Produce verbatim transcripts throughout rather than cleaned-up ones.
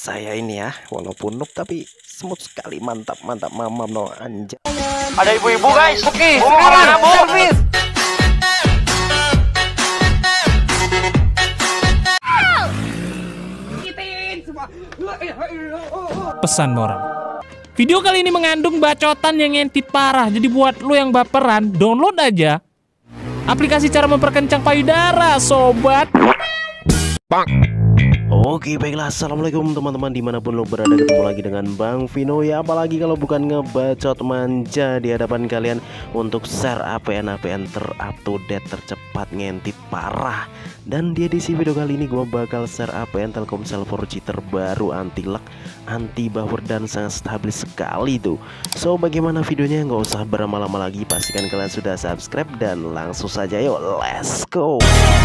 saya ini ya, walaupun noob tapi smooth sekali, mantap mantap mamam no anjay. Ada ibu-ibu guys. Oke, Oh, sekarang Bu. service. Pesan moral. Video kali ini mengandung bacotan yang ngentit parah. Jadi buat lu yang baperan, download aja aplikasi cara memperkencang payudara, sobat. Oke baiklah, assalamualaikum teman-teman dimanapun lo berada, ketemu lagi dengan Bang Vino ya. Apalagi kalau bukan ngebacot manja di hadapan kalian untuk share A P N A P N ter-up to date, tercepat, ngentit parah. Dan di edisi video kali ini gue bakal share A P N Telkomsel empat G terbaru, anti lag, anti buffer, dan sangat stabil sekali tuh. So bagaimana videonya? Nggak usah berlama-lama lagi, pastikan kalian sudah subscribe dan langsung saja yuk, let's go.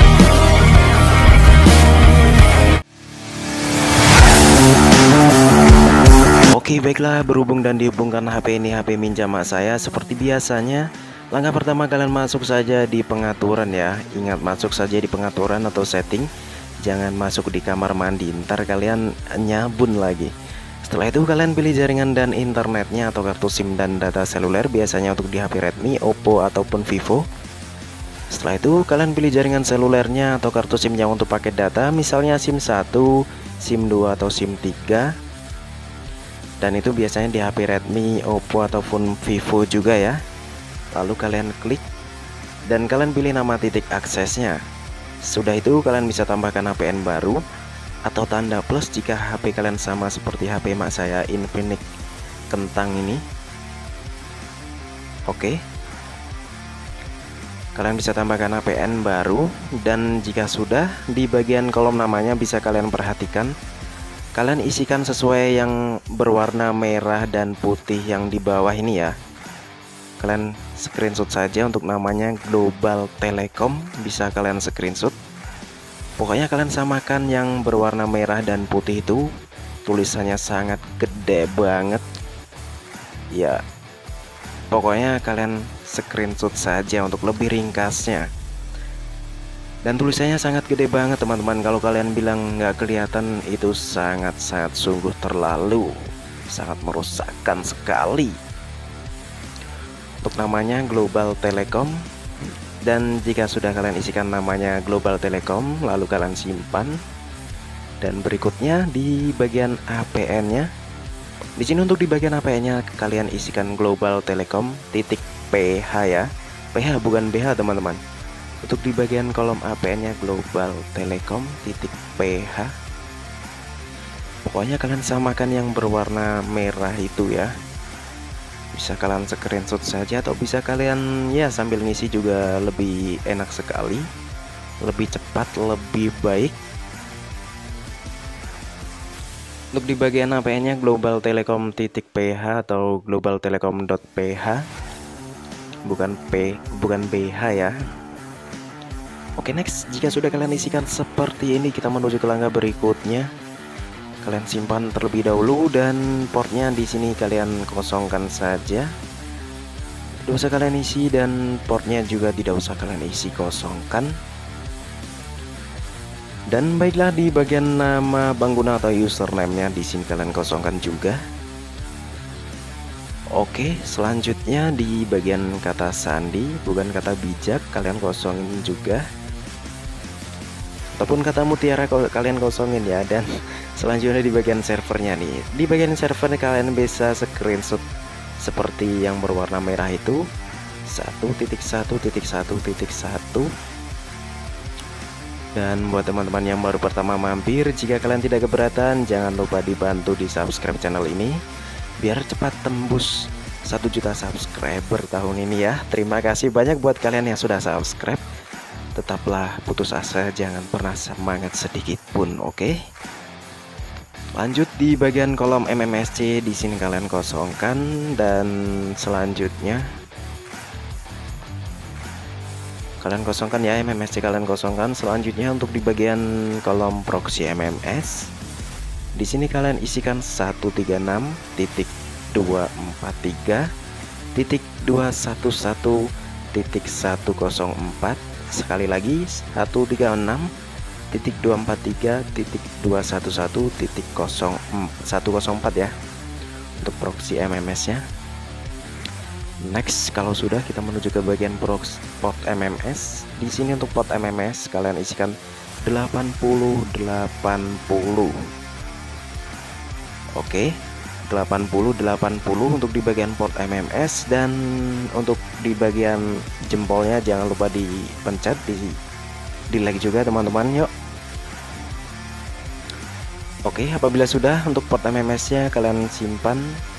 Oke baiklah, berhubung dan dihubungkan H P ini H P minjam mak saya. Seperti biasanya, langkah pertama kalian masuk saja di pengaturan ya. Ingat, masuk saja di pengaturan atau setting, jangan masuk di kamar mandi, ntar kalian nyabun lagi. Setelah itu kalian pilih jaringan dan internetnya atau kartu SIM dan data seluler, biasanya untuk di H P Redmi, Oppo ataupun Vivo. Setelah itu kalian pilih jaringan selulernya atau kartu SIM-nya untuk paket data, misalnya SIM satu, SIM dua atau SIM tiga. Dan itu biasanya di H P Redmi, Oppo ataupun Vivo juga ya. Lalu kalian klik dan kalian pilih nama titik aksesnya. Sudah itu kalian bisa tambahkan A P N baru atau tanda plus jika H P kalian sama seperti H P mak saya, Infinix kentang ini. Oke, kalian bisa tambahkan A P N baru, dan jika sudah, di bagian kolom namanya bisa kalian perhatikan, kalian isikan sesuai yang berwarna merah dan putih yang di bawah ini ya. Kalian screenshot saja untuk namanya Global Telekom, bisa kalian screenshot. Pokoknya kalian samakan yang berwarna merah dan putih itu, tulisannya sangat gede banget ya. Pokoknya kalian screenshot saja untuk lebih ringkasnya. Dan tulisannya sangat gede banget teman-teman. Kalau kalian bilang nggak kelihatan, itu sangat-sangat sungguh terlalu, sangat merusakkan sekali. Untuk namanya Global Telekom. Dan jika sudah kalian isikan namanya Global Telekom, lalu kalian simpan. Dan berikutnya di bagian A P N-nya, di sini untuk di bagian A P N-nya kalian isikan Global Telekom titik P H ya. P H bukan B H teman-teman. Untuk di bagian kolom A P N-nya Global Telekom titik P H. Pokoknya kalian samakan yang berwarna merah itu ya. Bisa kalian screenshot saja atau bisa kalian ya sambil ngisi juga, lebih enak sekali, lebih cepat, lebih baik. Untuk di bagian A P N-nya Global Telekom titik P H atau global telekom dot p h, bukan P, bukan B H ya. Oke, next, jika sudah kalian isikan seperti ini, kita menuju ke langkah berikutnya. Kalian simpan terlebih dahulu dan portnya di sini kalian kosongkan saja. Tidak usah kalian isi, dan portnya juga tidak usah kalian isi, kosongkan. Dan baiklah, di bagian nama pengguna atau username-nya di sini kalian kosongkan juga. Oke, selanjutnya di bagian kata sandi, bukan kata bijak, kalian kosongin juga. Ataupun kata mutiara kalian kosongin ya. Dan selanjutnya di bagian servernya nih, di bagian server kalian bisa screenshot seperti yang berwarna merah itu, satu titik satu titik satu titik satu. Dan buat teman-teman yang baru pertama mampir, jika kalian tidak keberatan, jangan lupa dibantu di subscribe channel ini biar cepat tembus satu juta subscriber tahun ini ya. Terima kasih banyak buat kalian yang sudah subscribe. Tetaplah putus asa, jangan pernah semangat sedikit pun, oke? Lanjut di bagian kolom M M S C, di sini kalian kosongkan, dan selanjutnya kalian kosongkan ya, M M S C kalian kosongkan. Selanjutnya untuk di bagian kolom proxy M M S, di sini kalian isikan seratus tiga puluh enam titik dua empat tiga titik dua satu satu titik satu nol empat. Sekali lagi, seratus tiga puluh enam titik dua empat tiga titik dua satu satu titik nol satu nol empat ya untuk proxy M M S nya. Next, kalau sudah kita menuju ke bagian proxy port M M S. Di sini untuk port M M S kalian isikan delapan puluh delapan puluh. Oke, delapan puluh delapan puluh untuk di bagian port M M S, dan untuk di bagian jempolnya jangan lupa dipencet, di di like juga teman-teman. Yuk. Oke, apabila sudah untuk port M M S nya kalian simpan.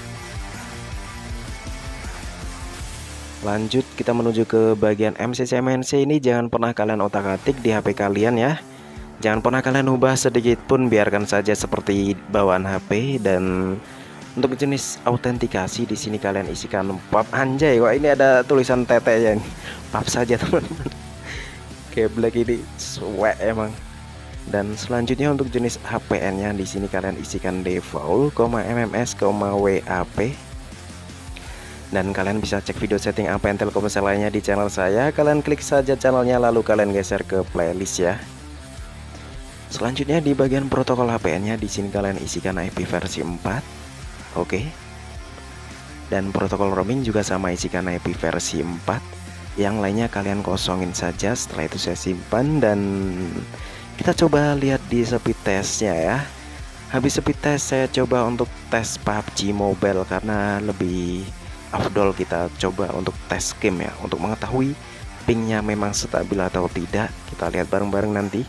Lanjut kita menuju ke bagian M C C M N C. Ini jangan pernah kalian otak-atik di H P kalian ya. Jangan pernah kalian ubah sedikit pun, biarkan saja seperti bawaan H P. Dan untuk jenis autentikasi di sini kalian isikan pap. Anjay, wah ini ada tulisan T T ya. Pap saja teman-teman. Kayak black ini swag emang. Dan selanjutnya untuk jenis H P N-nya di sini kalian isikan default, mms, W A P. Dan kalian bisa cek video setting A P N Telkomsel lainnya di channel saya. Kalian klik saja channelnya lalu kalian geser ke playlist ya. Selanjutnya di bagian protokol H P N-nya di sini kalian isikan I P versi empat. Oke. Dan protokol roaming juga sama, isikan I P versi empat. Yang lainnya kalian kosongin saja. Setelah itu saya simpan dan kita coba lihat di speed testnya ya. Habis speed test saya coba untuk tes P U B G Mobile karena lebih afdol kita coba untuk tes game ya, untuk mengetahui pingnya memang stabil atau tidak. Kita lihat bareng-bareng nanti.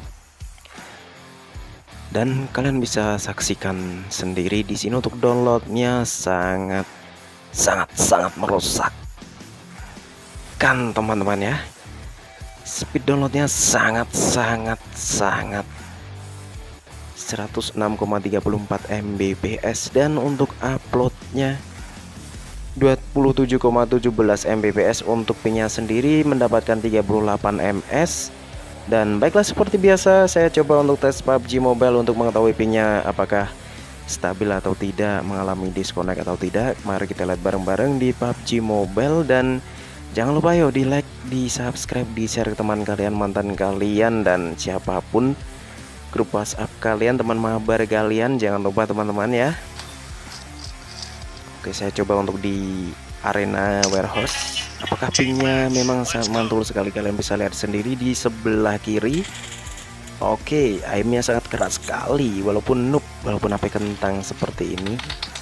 Dan kalian bisa saksikan sendiri di sini untuk downloadnya sangat sangat sangat merusak kan teman-teman ya. Speed downloadnya sangat sangat sangat seratus enam koma tiga empat megabits, dan untuk uploadnya dua puluh tujuh koma satu tujuh megabits. Untuk pingnya sendiri mendapatkan tiga puluh delapan ms. Dan baiklah, seperti biasa saya coba untuk tes P U B G Mobile untuk mengetahui pingnya apakah stabil atau tidak, mengalami disconnect atau tidak. Mari kita lihat bareng-bareng di P U B G Mobile. Dan jangan lupa yuk di like, di subscribe, di share ke teman kalian, mantan kalian, dan siapapun, grup WhatsApp kalian, teman mabar kalian. Jangan lupa teman-teman ya. Oke, saya coba untuk di arena warehouse. Apakah pingnya memang sangat mantul sekali, kalian bisa lihat sendiri di sebelah kiri. Oke, aimnya sangat keras sekali, walaupun noob, walaupun H P kentang seperti ini.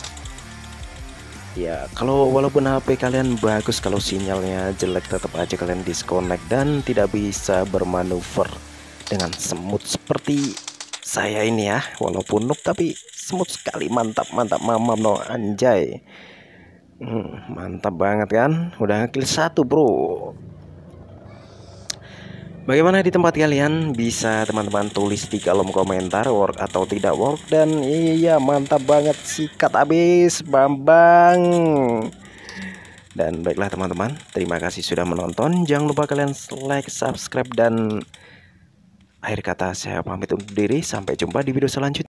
Ya, kalau walaupun H P kalian bagus, kalau sinyalnya jelek tetap aja kalian disconnect dan tidak bisa bermanuver dengan semut seperti saya ini ya. Walaupun noob tapi smooth sekali, mantap mantap mamam no anjay. Hmm, mantap banget kan, udah ngekill satu bro. Bagaimana di tempat kalian? Bisa teman-teman tulis di kolom komentar work atau tidak work. Dan iya, mantap banget, sikat habis Bambang. Dan baiklah teman-teman, terima kasih sudah menonton. Jangan lupa kalian like, subscribe, dan akhir kata saya pamit undur diri. Sampai jumpa di video selanjutnya.